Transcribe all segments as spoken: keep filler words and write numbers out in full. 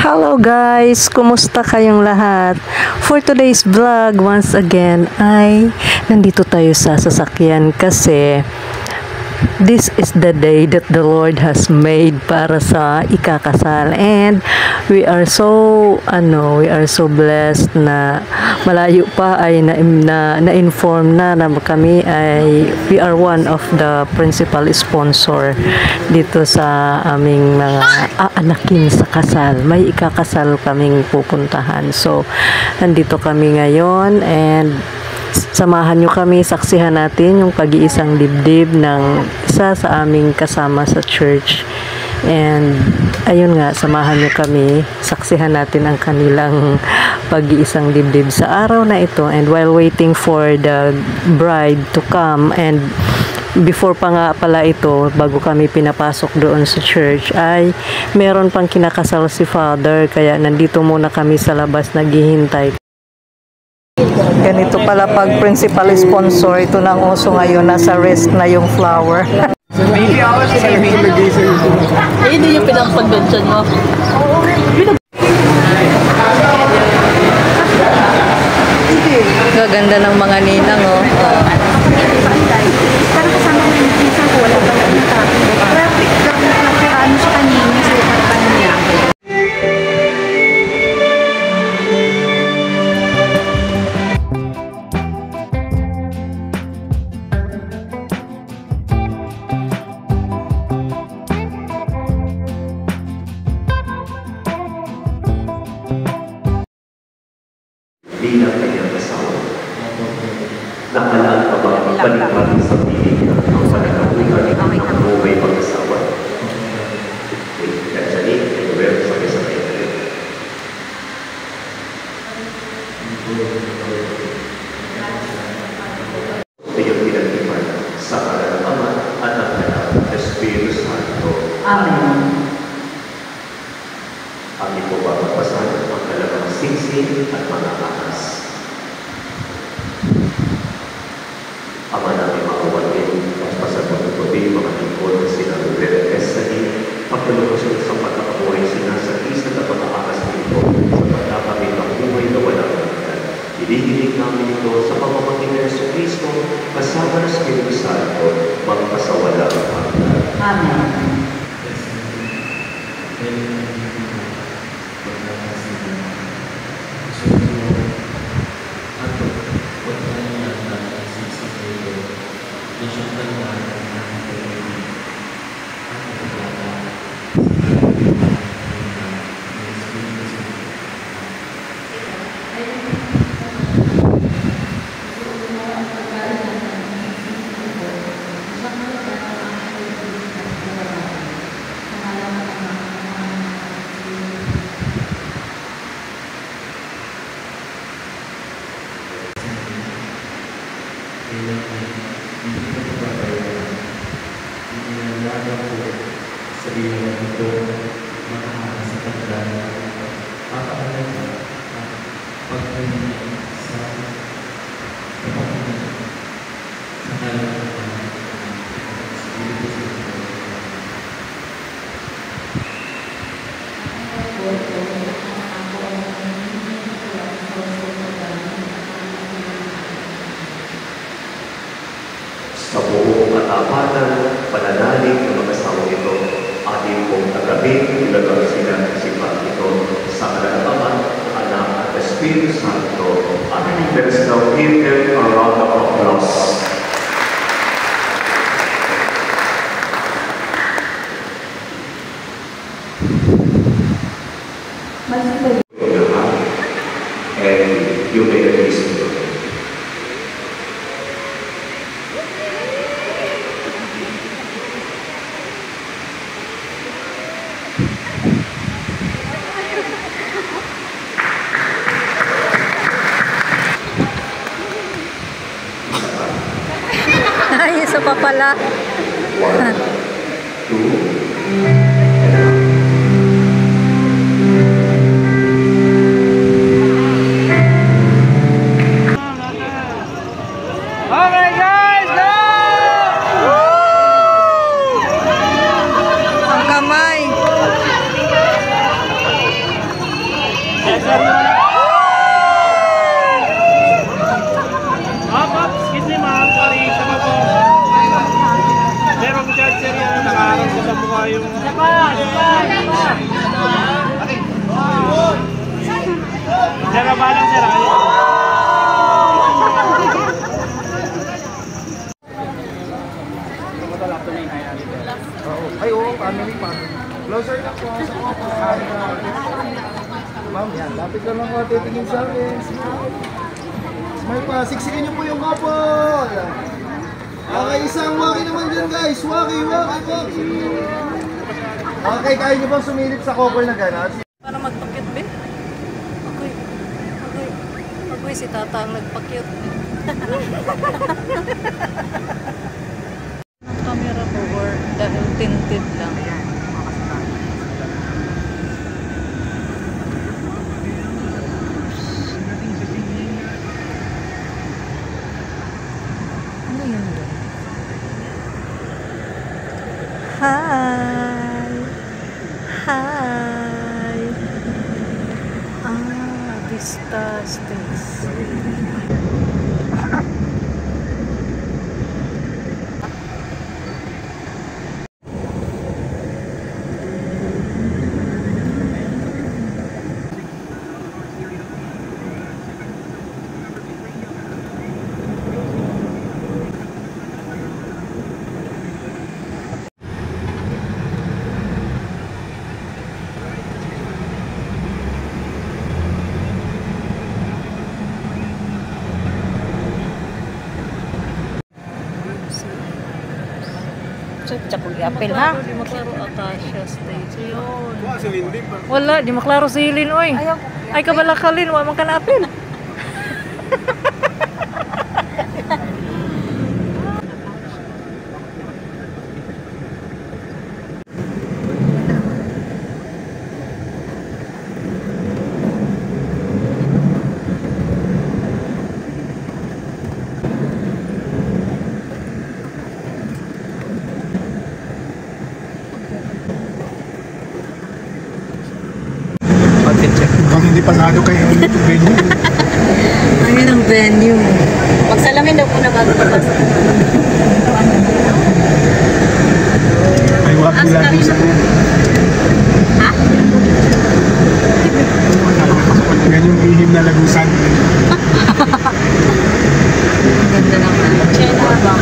Hello guys! Kumusta kayong lahat? For today's vlog, once again, ay nandito tayo sa sasakyan kasi this is the day that the Lord has made para sa ikakasal, and we are so ano we are so blessed na malayo pa ay na, na, na-inform na na kami ay we are one of the principal sponsor dito sa aming mga aanakin sa kasal. May ikakasal kaming pupuntahan, so nandito kami ngayon, and samahan nyo kami, saksihan natin yung pag-iisang dibdib ng isa sa aming kasama sa church. And ayun nga, samahan nyo kami, saksihan natin ang kanilang pag-iisang dibdib sa araw na ito. And while waiting for the bride to come, and before pa nga pala ito, bago kami pinapasok doon sa church, ay meron pang kinakasal si Father, kaya nandito muna kami sa labas naghihintay. Ganito pala pag principal sponsor, ito na ang uso ngayon, nasa rest na yung flower. Eh, hindi yung pinang-convention mo. Gaganda ng mga ninang, oh. Parang kasama ko yung pinsan ko, wala pang kita. Kaya ano sa kanina, sa ikarpan niya. Bilang kanyang asawa. Nakalaan pa ba ang balik-balik sa piling ng ang pananabuhan ng buhay pag-asawa? Wait, Janine, and where sa isang ito? Iyong pinag-ipan sa ngalan ng Ama at ng Anak at Espiritu Santo. Amen. Ang ito ba magpasan ang kalagang singsing at mga akas. Ama namin makawalin, magpasan mo ng gabi, mga lingkod na sinalulit at Estani, pagtulong sa isang pagkakabuhay sinasag-isat at mga akas nito, sa kami ng buhay na walang hanggan. Hinihiling namin ito sa pamamagitan ng Yesu Cristo, kasama ng Espiritu Santo, magpasawalang hanggan. Amen. Sa buong katapatan, pananalig ng mga asawa ito, ating pong tagabing ilagang sinasipan ito sa ngalan ng Ama, Anak at Espiritu Santo. Amen. Let us now give them a round of applause. And you may release me. Ay, isa pa pala. One, two, Okay guys, go! Ang kamay. sir. Hop, hop, excuse me ma'am. Sorry, sama po. Sir, huwag mo charge sir yan. Nakaharap ko sa mukha yung... Sir, balang sir. Ay, oo, family pa. Closer na po sa po. Ma'am, yan. Lapit lang ako titingin sa akin. Smile pa. Siksikin niyo po yung couple. Okay, isang waki naman dyan, guys. Waki, waki, waki. Okay, kaya niyo bang sumilip sa couple na gano'n? Para magpakyut, be? Ako'y, ako'y, ako'y si Tata ang nagpakyut. Ang camera ko or dahil tinted lang. Ano yun ba? Hi! Hi! Ah, Vista States. Tsakul apel ha? Di maklaro Acacia States. Yun. Wala, di maklaro si Hilin, oy. Ay, kabalakalin, wala man ka na-apil. Mukhang hindi panalo kayo ulit yung venue. Ayun ang venue. Magsalamin daw muna bago papasok. Ay, wag mo lang sa akin. Ha? Yan yung ihim na lagusan. Ganda naman. Chena ba?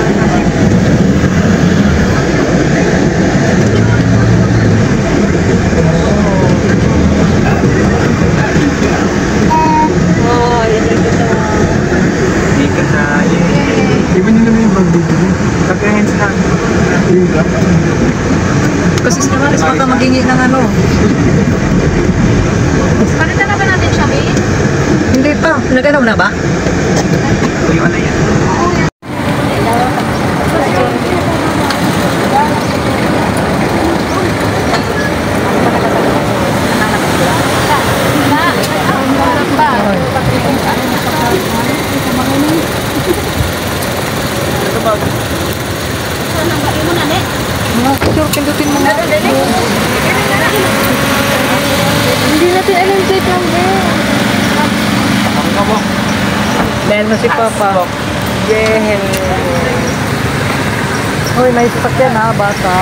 Oh, yan yung gusto mo. Hindi ka na. Iba nyo naman yung bag dito. Kagahin sa yung grab. Kasi si Maris baka magingi ng ano. Palitan na ba natin siya, babe? Hindi pa. Naganaw na ba? Yung ano yan? Mga picture, pindutin mo nga. Hindi natin alam date number. Dahil mo si Papa. Yeah. Hoy, may sasakyan ha, bata.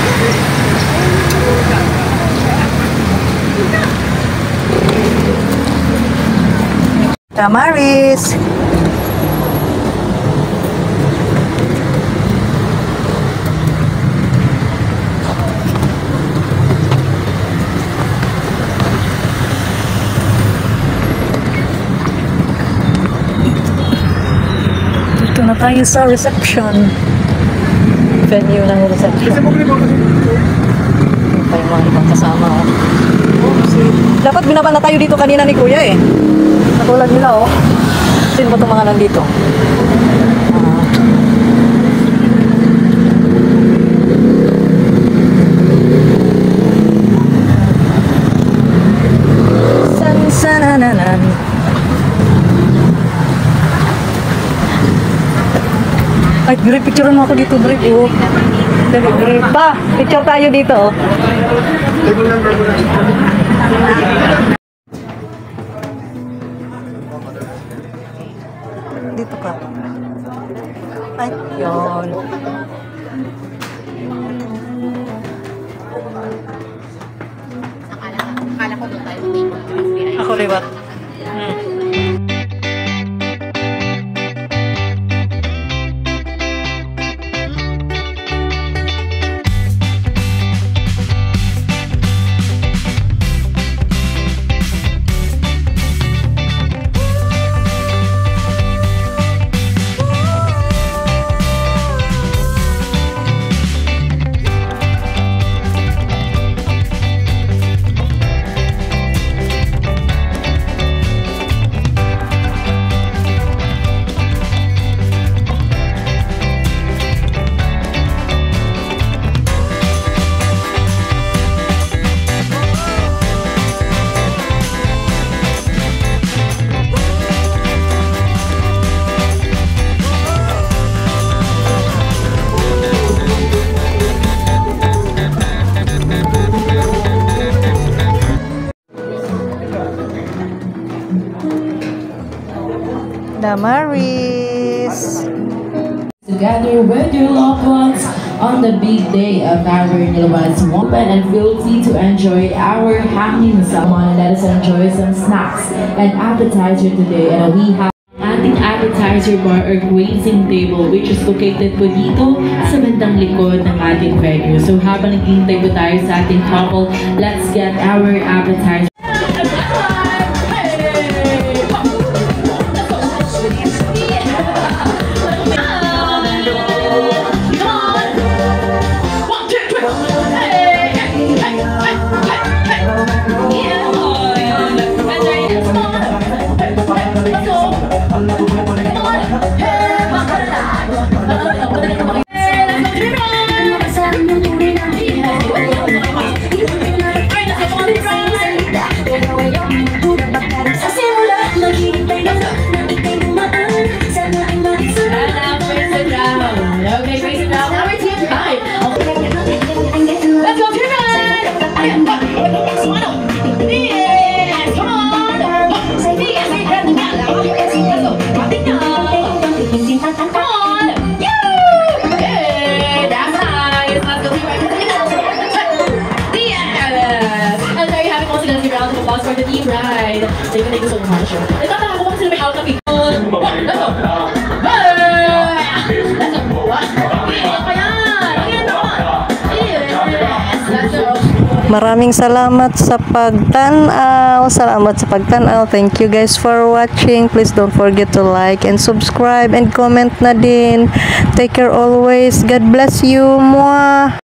Tamaris. Dito na tayo sa reception. Venue ng reception. Tayo mga ibang kasama. Oh. Dapat binaban na tayo dito kanina ni Kuya eh. Katulad nila oh. Sino ba itong mga nandito? Ah. San sanananan. Ay, Dre, picturean mo ako dito, Dre. Oh. Dre, Dre. Pa, picture tayo dito. Oh. ako doon tayo mag-ikot. Ako liwat. Damaris. Together with your loved ones on the big day of our Nilawans Open and feel free to enjoy our hanging salmon. Let us enjoy some snacks and appetizer today. And we have ating appetizer bar or grazing table which is located po dito sa bandang likod ng ating venue. So habang naghihintay po tayo sa ating couple, let's get our appetizer. For the team ride. Thank you, thank you so much. Nagtataka ko kung sino may hawak na picture. Let's go! Let's go! What? Ano pa yan? Ayan naman! Yes! Let's go! Maraming salamat sa pagtanaw. Salamat sa pagtanaw. Thank you guys for watching. Please don't forget to like and subscribe and comment na din. Take care always. God bless you. Mwah!